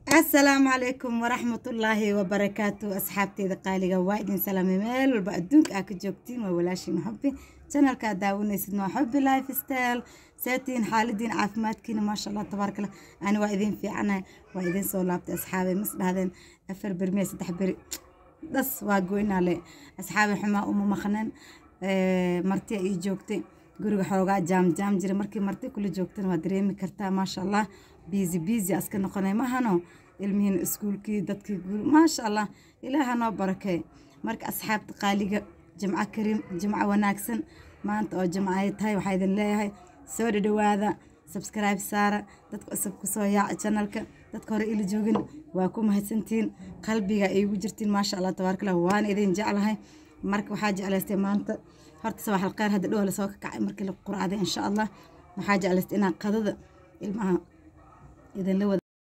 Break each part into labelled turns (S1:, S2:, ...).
S1: السلام عليكم ورحمة الله وبركاته. أصحابتي قالي وايد سلام ميل والبقدونك أكو جوكتين وولاشي محبي channel كداوني سدنا حبي لايف ستايل ساتين حالدين عافماتكين ما شاء الله تبارك الله. أنا وايدين في عنا وايدين صولابت أصحابي مثل هذين أفر برمية ستح بري بس واقوين على أصحابي حما مخنن مرتي أي جوكتين guriga xoogaa jaam jira markii marti kula joogtan waa dareemi kartaa ma sha Allah busy aska noqonay mahano ilmihiin iskuulkii dadkii ma sha Allah ilaaha noo barakay marka asxaabta qaaliga jimca kariim jimca wanaagsan maanta oo jimca ay tahay waxa idin leeyahay soo dhawaada subscribe saara dadka cusub ku soo yaaca channelka dadka hore ila joogin waa ku mahadsantiin qalbiga ay ugu jirtiin ma sha Allah tabarakallah waan idin jeclahay marka waxa jeclaystay maanta horta صباح الخير هذا دول سوق كعي مركي القرعة إن شاء الله وحاجة على استئناء قضاء المها إذا لو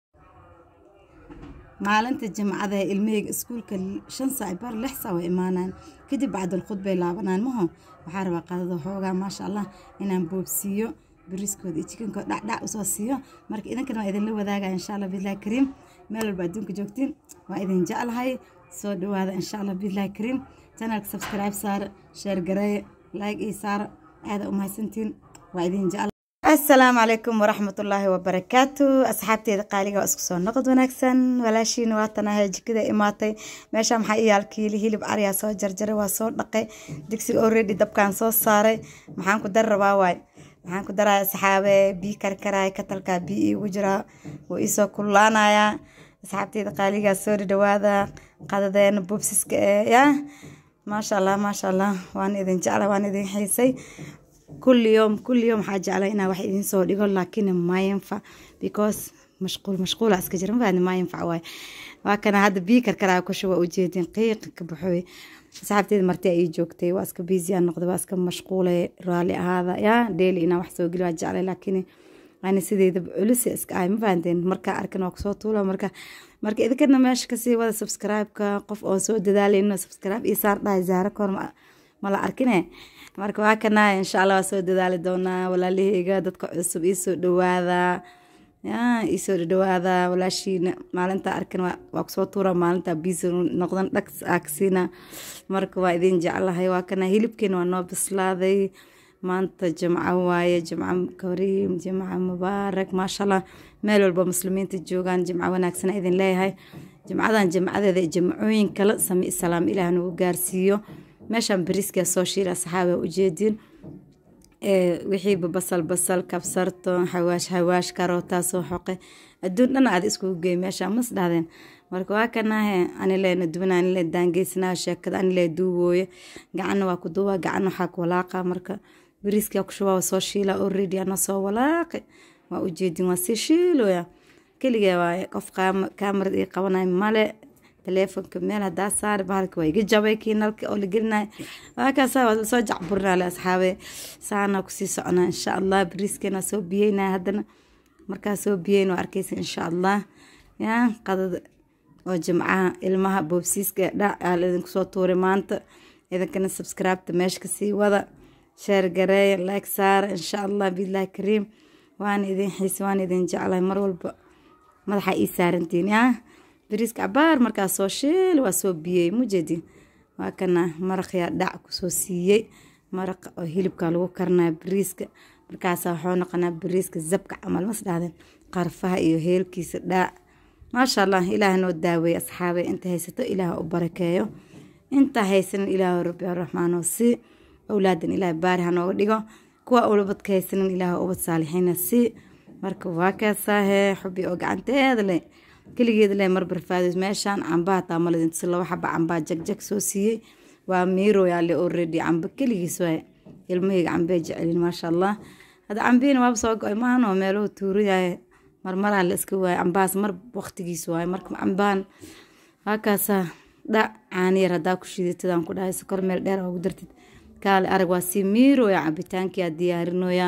S1: معلنت الجمعة ذا الميج سكول كل شنصة عبارة لحصة وإيمانا كده بعد الخطبة لعبنا المهم وحارب قضاء حوجا ما شاء الله إن بوبسيو بريسكو دي تكون دع وصوصيو مرك إذا كنا إذا لو ذاك إن شاء الله بالله كريم مال بعدين كجوكتين وإذا جاء هاي صود هذا إن شاء الله بالله كريم channelka subscribe saar share gareey like ii saar aad u mahadsantiin waa idin jecel assalaamu calaykum waraxmatullaahi wabarakaatu asxaabteeda qaaliga waa isku soo noqod wanaagsan walaashiin waa tanahay jikada imaatay meesha maxaa iyaal kiili hilib ariya soo jarjaray waa soo dhaqay digsiga already dabkaan soo saaray maxaan ku dar rabaa waxaan ku daraa asxaabe bii karkaraay katalka bii igu jira oo isoo kullaanaya asxaabteeda qaaliga soo dhawaada qadadeen bubsiska yaa ما شاء الله وانا إذن جعله وانا إذن حيسي كل يوم حاجة على إنا واحد إذن صور يقول لكن ما ينفع because مشغول أسكجرم فأنا ما ينفع واي وكان هذا بيكر كراكو كشوا وجيدين قيق كبحوي صاحبتي مرتي أي جوكتي واسك بيزي النقد واسك مشغولة رالي هذا يا ديلي إنا واحد سوي قلوا جعله لكن أنا سيدي بعلسي اسك أي مفاندين مركا أركن وقصوت طوله مركا إذا كنا ماشي كسي وهذا سبسكرايب كقف أو سود دالي إنه سبسكرايب يصير ده زهرة كور ما أركنه مركا وكنا إن شاء الله سود دالي دونا ولا ليه قادت كعصب يسود دواذا يا يسود دواذا ولا شيء ما لنت أركن وقصوت طورة ما لنت بيزو نقدن لكس أكسينا مركا وإذن جعلها هي وكنا هي لبكين وانو بسلاذي ما أنت جمعة واية جمعة كريم جمعة مبارك ما شاء الله مالوا المسلمين تجوغان جمعة وناكسنا إذن لا هاي جمعة ذي جمعوين كلا سمي السلام إله نو غارسيو ماشان بريسكا سوشيل أصحابه وجيدين وحيب بصل كبسرتو حواش كاروتا سوحقي الدون أنا عاد اسكو جي ماشان مصدادين marka kana ani leena dubana ani leena dangeysna sheekada ani leena duuboy gacan waa ku duuba gacan waxa ku walaaqa marka bariiska ku shuba soo shiila already ana soo walaaqay waa u jeedin waa si shiiloya kaliya waa qof kamarada ay qabanay male telefoonka meel hada saar bahalka way gajabay kiinalka oo la gelinay waa ka soo jacburna la asxaabe saana ku sii socona insha Allah bariiskana soo biyayna hadana marka soo biyayno arkaysa insha Allah ya qadad وجمعة المها بوبسيسك دا على إنك صوت توري مانت إذا كان سبسكرايب تماشي كسي وضع شير قراي لايك صار إن شاء الله بالله كريم وأنا إذن حيس وأنا إذن جعله مرول ملحق إيسارنتين يا بريسك عبار مركز سوشيل وسوبيي مجدي وكنا مرق يا دعك سوسيي مرق هيلب كالو كرنا بريسك مركز حونقنا بريسك الزبك عمل مصدر قرفها إيو هيل كيس دا ما شاء الله إله نود داوي أصحابي أنت هيستو إله أبركايو أنت هيسن إله ربي الرحمن والسي أولاد إله بارها نوديغو كوا أولبت هيسن إله أبد صالحين السي مركو واكاساه حبي أوقعنت هذا لي كل جيد لي مربر فادز ماشان عم باتا مالد انت سلو حبا عم با جك سوسي وميرو يالي أوريدي عم بكل جيسوي الميق عم بيجعلين ما شاء الله هذا عم بين وابسوق إيمان وميلو توري مرمرة الاسكوا عمباس مر وقتيس واي مركم عمبان هكاسا دا عانير هدا كشيدي تدان كداي سكر ميل دheer oo dirtid kaal arag waa si miiro ya cabitaanki aad diyaarinooya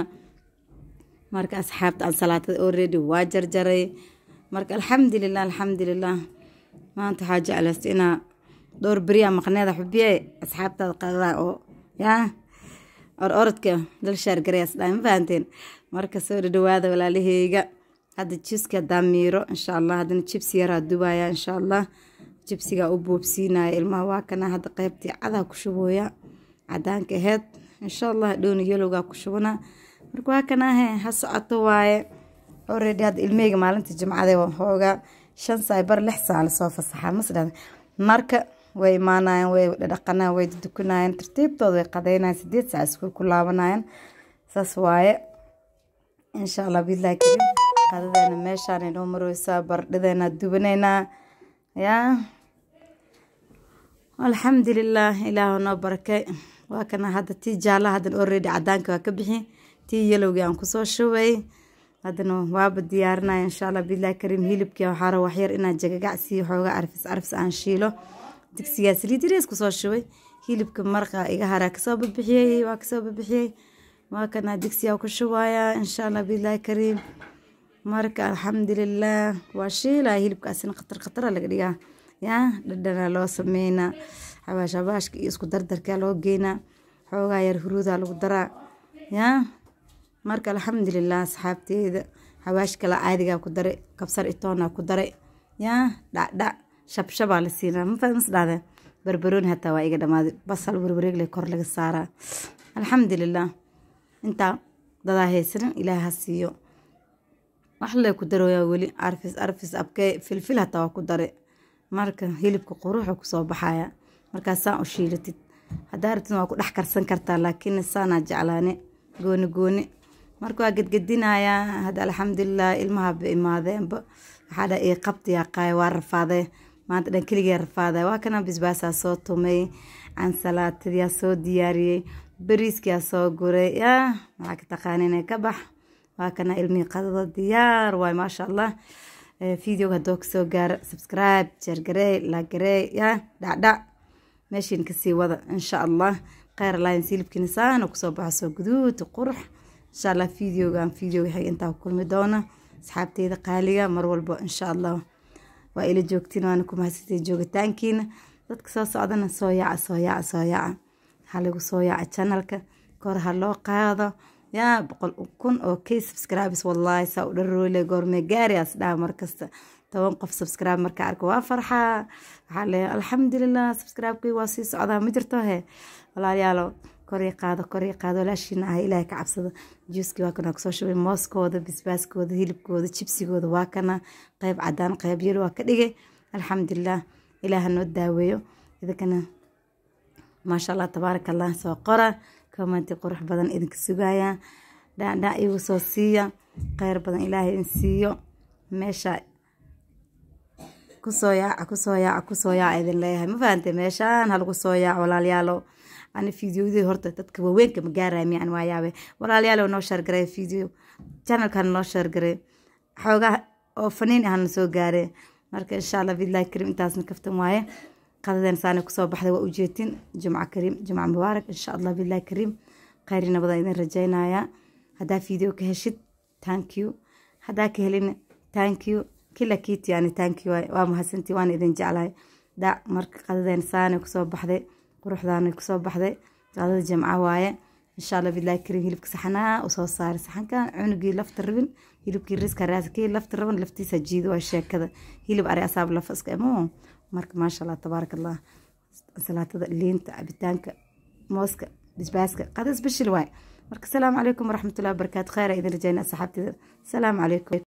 S1: marka asxaabta aan salaatay already waa jarjaray marka alxamdulillah maanta xaaja alastina door bariya maqneeda xubiye asxaabta qadada oo ya orodka dal shaar gareys dhaan faanteen marka soo dhawaada walaalaheyga هذا جيبس كداميرو إن شاء الله هذا جيبس يرى دبي إن شاء الله جيبس جاوبو بسينا المواكنا هذا قيبتي عذا كشبويا عدان كهد إن شاء الله دون يلوجا كشبنا مركواكنا هي هسعتواي already هذا الميج مالنت الجمعة ذي وهوجا شن سايبر لحسة على صوف الصحة مثلا مركب way maanaayeen way dhaqanaa way dukunayeen tartiibtooda way qadaynayeen 8 saac isku kulaabanayeen saas waaye insha Allah billahi karim qadadeena meeshaan inoo maraysaa bardhadeena dubanayna ya alxamdulillah ilaahu noo barakay waa kana hadda tii jaala hadda already cadaanka waa ka bixi tii yelowga aan ku soo shubay hadana waaba diyaarinaa insha Allah billahi karim hilibkii waxa raaw wax yar inaan jagagacsiyo xooga arfis aan shiilo digsiga saliid yar isku soo shubay hilibka marqa iga hara ka soo bixiyay waa kana digsiga ku shubaya insha Allah billahi karim marka alxamdulillah waa shiila hilibka asna qatar laga dhigaa ya dhadhana loo sameeyna xawaashka isku dardarka loo geeyna xooga yar huruuda lagu daraa ya marka alxamdulillah asxaabteeda xawaashka la caadiga ku daray kabsar itoona ku daray ya dhacdhac shabshabaa la siinaa ma fahmsdaade barbarooni hataa waa iga dhamaaday basal warwareeg leh kor laga saaraa alxamdulillah inta dadaa haysanin ilaaha siiyo wax la ku darooyaa weli arfis abkay filfil hataa waa ku daray marka hilibka quruxu ku soo baxaya markaasaan u shiilatid hadaa rabtid waa ku dhex karsan kartaa laakiin saana jeclaane gooni marka waa gadgadinayaa hada alxamdulillah ilmaha ba imaadeenba waxaa dha ii qabtiyaa qaay waa rafaaday maanta dhan keligee rafaaday waa kana bisbaasaa soo tumay cansalaatadiyaa soo diyaariyey bariiskiyaa soo guray yaa maxaa ka taqaaninay ka bax waa kana ilmihii qadada diyaar waay maasha allah videoga haddoo kasoo gaaro subscribe jeergarey laagarey yaa dhacdhac meeshiin kasii wada insha allah khayr line silibkiina saana kusoo baxo soo guduud qurux insha allah video waxay intaa ku kulmi doona asxaabteeda qaaliga mar walba insha allah waa ila joogtiin waana ku mahadsantahay joogitaankiina dadka soo socdana soo yaaca halagu soo yaaca channelka kor ha loo qaado yaa 100,000 oo k subscribers wallahi saa u dharoole goorme gaari asdhaa markasta 10 qof subscribe marka arko waa farxaa waxaa leeyahay alxamdulillah subscribe-kii waa sii socdaa ma jirto he walaalayaalo kor qaado laashina ah ilaahay ka cabsado juuski waa kana soo shubay mooskooda bisbaaskooda hilibkooda chipsigooda waa kana qayb cadaan qayb yar waa ka dhigay alxamdulillah ilaaha noo daaweeyo idakana maasha Allah tabaarakallah soo qora comment qurux badan idinka sugaya dhaadhac igu soo siiya khayr badan ilaahay in siiyo meesha kusoo yaaca idin leeyahay ma fahantay meeshaan halagu soo yaaco walaalayaalo أنا فيديو هرت تذكر وين كم جارة يعني وياه ولا نو شير قري فيديو channel كان نو شير قري حوجا أو فنين هنسو جارة مركز إن شاء الله بالله كريم تاسن كفت معي قدر إنسان كسب بحذا وأوجيتين جمعة كريم جمعة مبارك إن شاء الله بالله كريم خيرنا بدأنا رجعنا يا هذا فيديو كهشت thank you هذا كهلين thank you كل كيت يعني thank you ومحسنتي وأنا إذا جعله دا مركز قدر إنسان كسب بحذا quruxdaana ku soo baxday saadada jamca waaye insha Allah billahi karim hilibka saxanaa oo soo saar saxanka cunugii lafta rabin hilibkii riska raaskii lafta rabin laftiisa jiido waa sheekada hilib ari asaab la faska imo marka ma sha Allah tabarakallah salaatada liinta abitaanka mooska bisbaaska qadas bishil waay marka salaamu alaykum waraxmatullaahi wabarakaatuh khayr idin rajayna asxaabtida salaamu alaykum